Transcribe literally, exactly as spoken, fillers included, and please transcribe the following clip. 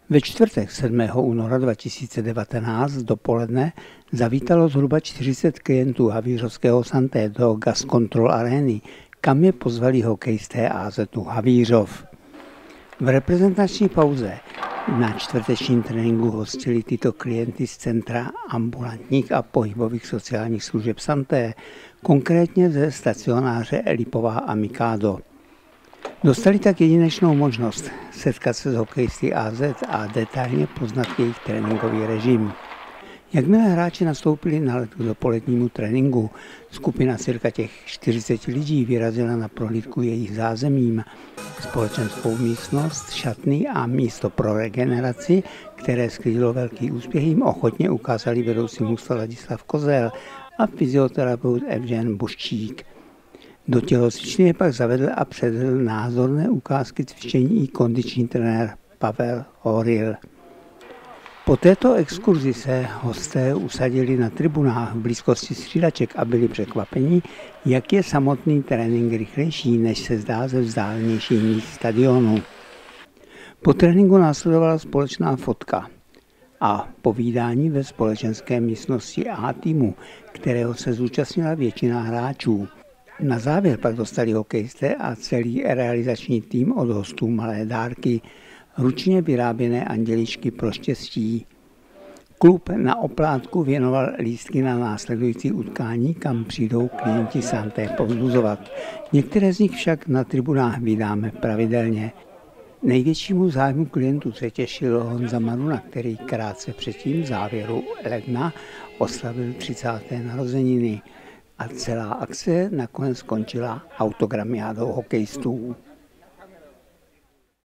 Ve čtvrtek sedmého února dva tisíce devatenáct dopoledne zavítalo zhruba čtyřicet klientů havířovského Santé do Gas Control Areny, kam je pozvali hokejisté á zetu Havířov. V reprezentační pauze na čtvrtečním tréninku hostili tyto klienty z Centra ambulantních a pohybových sociálních služeb Santé, konkrétně ze stacionáře Lipová a Mikado. Dostali tak jedinečnou možnost setkat se s hokejisty á zet a detailně poznat jejich tréninkový režim. Jakmile hráči nastoupili na let k dopolednímu tréninku, skupina cirka těch čtyřicet lidí vyrazila na prohlídku jejich zázemím, společenskou místnost, šatny a místo pro regeneraci, které sklidilo velký úspěch, jim ochotně ukázali vedoucí mužstva Ladislav Kozel a fyzioterapeut Evžen Buščík. Do tělocvičny je pak zavedl a předvedl názorné ukázky cvičení i kondiční trenér Pavel Horil. Po této exkurzi se hosté usadili na tribunách v blízkosti střídaček a byli překvapeni, jak je samotný trénink rychlejší, než se zdá ze vzdálenějších míst stadionu. Po tréninku následovala společná fotka a povídání ve společenské místnosti A týmu, kterého se zúčastnila většina hráčů. Na závěr pak dostali hokejisté a celý realizační tým od hostů malé dárky, ručně vyráběné anděličky pro štěstí. Klub na oplátku věnoval lístky na následující utkání, kam přijdou klienti Santé povzbuzovat. Některé z nich však na tribunách vydáme pravidelně. Největšímu zájmu klientů se těšil Honza Maruna, který krátce předtím v závěru ledna oslavil třicáté narozeniny. A celá akce nakonec skončila autogramiádou hokejistů.